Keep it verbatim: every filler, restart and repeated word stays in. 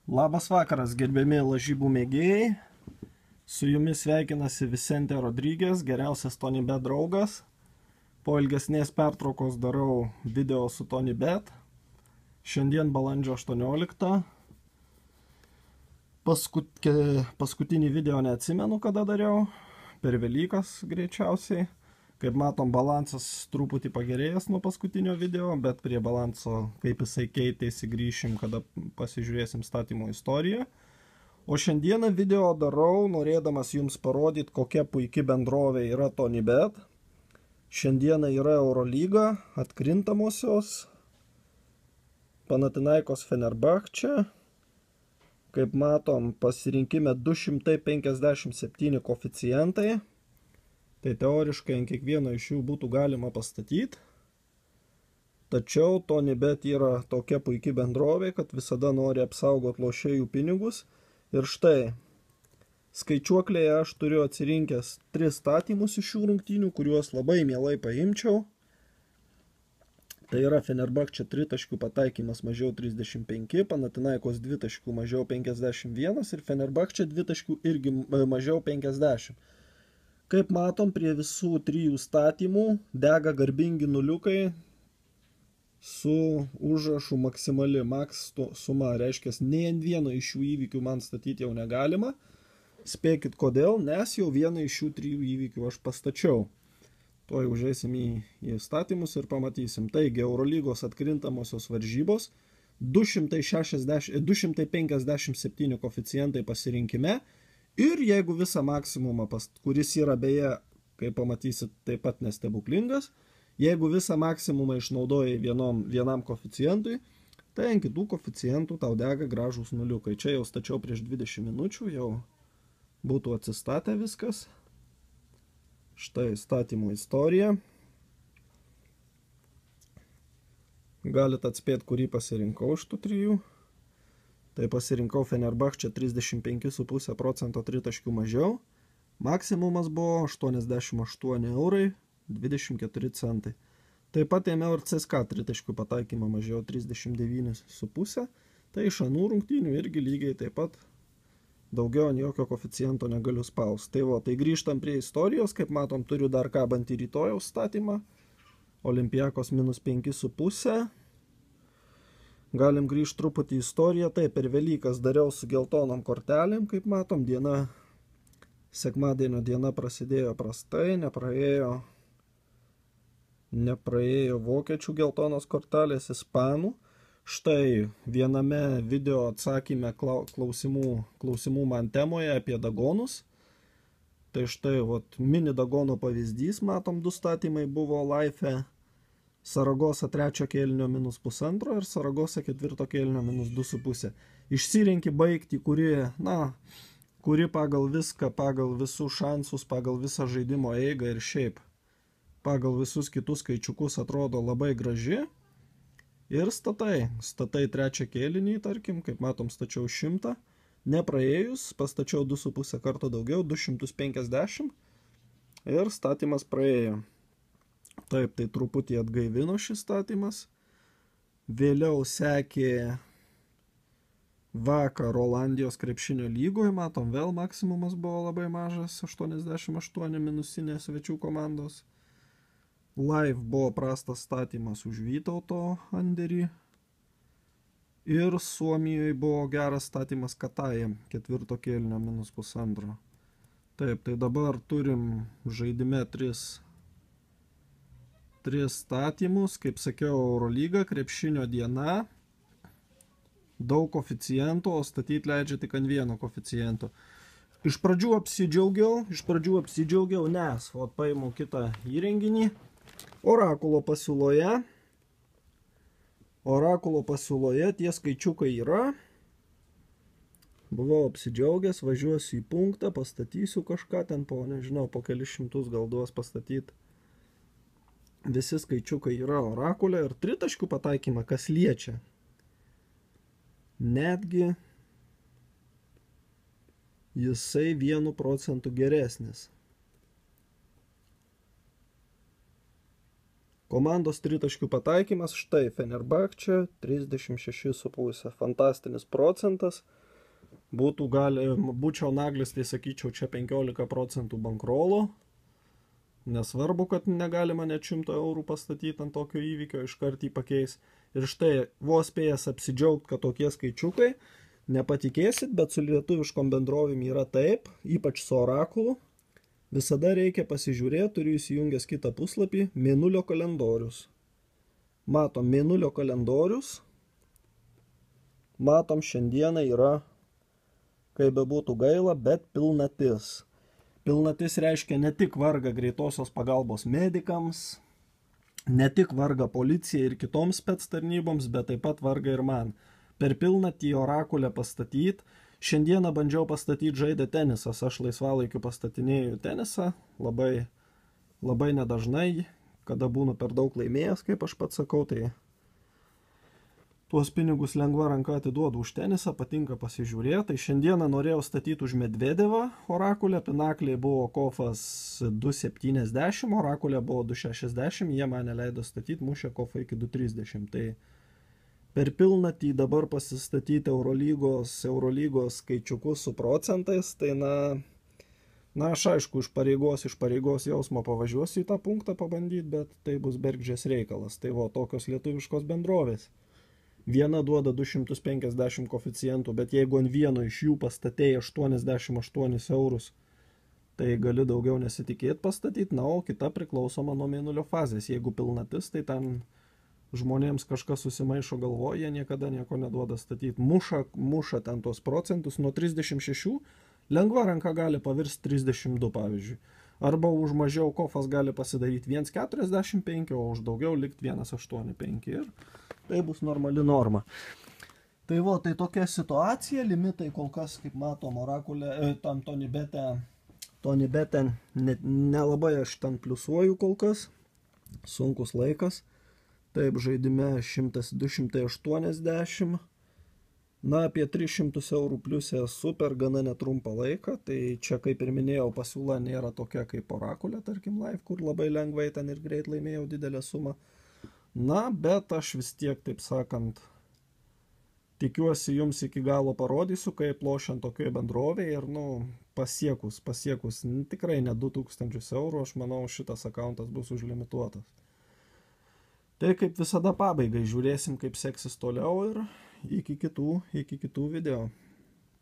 Labas vakaras, gerbiami lažybų mėgėjai. Su jumis sveikinasi Vicente Rodriguez, geriausias TonyBet draugas. Po ilgesnės pertraukos darau video su TonyBet. Šiandien balandžio aštuoniolikta. Paskut, paskutinį video neatsimenu, kada dariau. Per Velykas greičiausiai. Kaip matom, balansas truputį pagerėjęs nuo paskutinio video, bet prie balanso, kaip jisai keitėsi, grįšim, kada pasižiūrėsim statymo istoriją. O šiandieną video darau, norėdamas jums parodyti, kokia puiki bendrovė yra TonyBet. Šiandieną yra Eurolyga, atkrintamosios, Panathinaikos Fenerbahče. Kaip matom, pasirinkime du šimtai penkiasdešimt septyni koeficientai. Tai teoriškai ant kiekvieno iš jų būtų galima pastatyti. Tačiau TonyBet yra tokia puiki bendrovė, kad visada nori apsaugoti lošėjų pinigus. Ir štai, skaičiuoklėje aš turiu atsirinkęs tris statymus iš šių rungtynių, kuriuos labai mielai paimčiau. Tai yra Fenerbahče tritaškių pataikymas mažiau trisdešimt penki, Panathinaikos dvitaškių mažiau penkiasdešimt vienas ir Fenerbahče dvitaškių irgi mažiau penkiasdešimt. Kaip matom, prie visų trijų statymų dega garbingi nuliukai su užrašu maksimali max suma. Reiškia, nei ant vieno iš šių įvykių man statyti jau negalima. Spėkit kodėl, nes jau vieną iš šių trijų įvykių aš pastačiau. Tuoj užeisim į, į statymus ir pamatysim. Taigi, Eurolygos atkrintamosios varžybos, du šimtai šešiasdešimt, du šimtai penkiasdešimt septyni koeficientai pasirinkime. Ir jeigu visą maksimumą, kuris yra beje, kaip pamatysit, taip pat nestebuklingas, jeigu visą maksimumą išnaudoji vienom, vienam koeficientui, tai ant kitų koeficientų tau dega gražūs nuliukai. Čia jau stačiau prieš dvidešimt minučių, jau būtų atsistatę viskas. Štai statymo istorija. Galit atspėti, kurį pasirinkau iš tų trijų. Tai pasirinkau Fenerbahče trisdešimt penki su puse procento tritaškių mažiau. Maksimumas buvo aštuoniasdešimt aštuoni eurai dvidešimt keturi centai. Taip pat ėmiau ir C S K A tritaškių pataikymą mažiau trisdešimt devyni su puse. Tai iš anų rungtynių irgi lygiai taip pat daugiau ant jokio koeficiento negaliu spausti. Tai, va, tai grįžtam prie istorijos. Kaip matom, turiu dar kabantį rytojaus statymą. Olympiakos minus penki su puse. Galim grįžti truputį į istoriją. Taip, per Velykas dariau su geltonom kortelėm, kaip matom, diena, sekmadienio diena prasidėjo prastai, nepraėjo, nepraėjo vokiečių geltonos kortelės, ispanų. Štai viename video atsakyme klausimų, klausimų man temoje apie dagonus. Tai štai, vat, mini dagono pavyzdys, matom, du statymai buvo Laife. Saragosa trečio kėlinio minus pusantro ir Saragosa ketvirto kėlinio minus du su puse. Išsirenki baigti, kuri, na, kuri pagal viską, pagal visus šansus, pagal visą žaidimo eigą ir šiaip pagal visus kitus skaičiukus atrodo labai graži. Ir statai, statai trečią kėlinį, tarkim, kaip matom, stačiau šimtą. Nepraėjus, pastačiau du su puse karto daugiau, du šimtus penkiasdešimt ir statymas praėjo. Taip, tai truputį atgaivino šis statymas. Vėliau sekė vakar Olandijos krepšinio lygoje. Matom, vėl maksimumas buvo labai mažas, aštuoniasdešimt aštuoni minusinė svečių komandos. Live buvo prastas statymas už Vytauto anderį. Ir Suomijoje buvo geras statymas Kataje, ketvirto kėlinio minus pusantro. Taip, tai dabar turim žaidime tris Tris statymus, kaip sakiau, Eurolyga, krepšinio diena, daug koeficientų, o statyti leidžia tik ant vieno koeficiento. Iš pradžių apsidžiaugiau, iš pradžių apsidžiaugiau, nes, o paimu kitą įrenginį, Orakulo pasiūloje, Orakulo pasiūloje tie skaičiukai yra, buvau apsidžiaugęs, važiuosiu į punktą, pastatysiu kažką ten po, nežinau, po kelis šimtus gal duos pastatyti. Visi skaičiukai yra Orakule ir tritaškių pataikymą, kas liečia. Netgi jisai vienu procentu geresnis. Komandos tritaškių pataikymas, štai Fenerbahče trisdešimt šeši su puse, fantastinis procentas. Būtų gali, būčiau naglis, tai sakyčiau, čia penkiolika procentų bankrolo. Nesvarbu, kad negalima net šimto eurų pastatyti ant tokio įvykio, iškart jį pakeis. Ir štai, vos spėjęs apsidžiaugt, kad tokie skaičiukai, nepatikėsit, bet su lietuviškom bendrovėm yra taip, ypač su orakulu. Visada reikia pasižiūrėti, turiu įsijungęs kitą puslapį, mėnulio kalendorius. Matom mėnulio kalendorius. Matom, šiandieną yra, kaip bebūtų gaila, bet pilnatis. Pilnatis reiškia ne tik vargą greitosios pagalbos medikams, ne tik vargą policijai ir kitoms spec tarnyboms, bet taip pat vargą ir man. Per pilnatį orakulę pastatyti. Šiandieną bandžiau pastatyti žaidę tenisas, aš laisvalaikiu pastatinėjau tenisą, labai, labai nedažnai, kada būnu per daug laimėjęs, kaip aš pats sakau, tai tuos pinigus lengva ranka atiduodu už tenisą, patinka pasižiūrėti. Tai šiandieną norėjau statyti už Medvedevą orakulę, pinakliai buvo kofas du septyniasdešimt, orakulė buvo du šešiasdešimt, jie mane leido statyti, mušė kofą iki du trisdešimt. Tai per pilnatį dabar pasistatyti Eurolygos, Eurolygos skaičiukus su procentais, tai na, na aš aišku, iš pareigos, iš pareigos jausmo pavažiuosiu į tą punktą pabandyti, bet tai bus bergždžias reikalas. Tai va, tokios lietuviškos bendrovės. Viena duoda du šimtus penkiasdešimt koeficientų, bet jeigu ant vieno iš jų pastatėjai aštuoniasdešimt aštuonis eurus, tai gali daugiau nesitikėti pastatyti, na, o kita priklausoma nuo mėnulio fazės. Jeigu pilnatis, tai ten žmonėms kažkas susimaišo galvoje, jie niekada nieko neduoda statyti. Muša, muša ten tos procentus nuo trisdešimt šešių, lengva ranka gali pavirsti trisdešimt du, pavyzdžiui. Arba už mažiau kofas gali pasidaryti vienas keturiasdešimt penki, o už daugiau likti vienas aštuoni penki. Ir tai bus normali norma. Tai va, tai tokia situacija, limitai kol kas, kaip matom, orakulė, e, tam Tonibete, Tonibete nelabai ne aš ten pliusuoju kol kas, sunkus laikas. Taip, žaidime šimtas du šimtai aštuoniasdešimt, na, apie tris šimtus eurų pliusė super gana netrumpą laiką, tai čia, kaip ir minėjau, pasiūla nėra tokia kaip orakulė, tarkim, live, kur labai lengvai ten ir greit laimėjau didelę sumą. Na, bet aš vis tiek, taip sakant, tikiuosi jums iki galo parodysiu, kaip lošiant tokioje bendrovėje ir, nu, pasiekus, pasiekus tikrai ne du tūkstančius eurų, aš manau, šitas akauntas bus užlimituotas. Tai kaip visada pabaigai, žiūrėsim, kaip seksis toliau ir iki kitų, iki kitų video.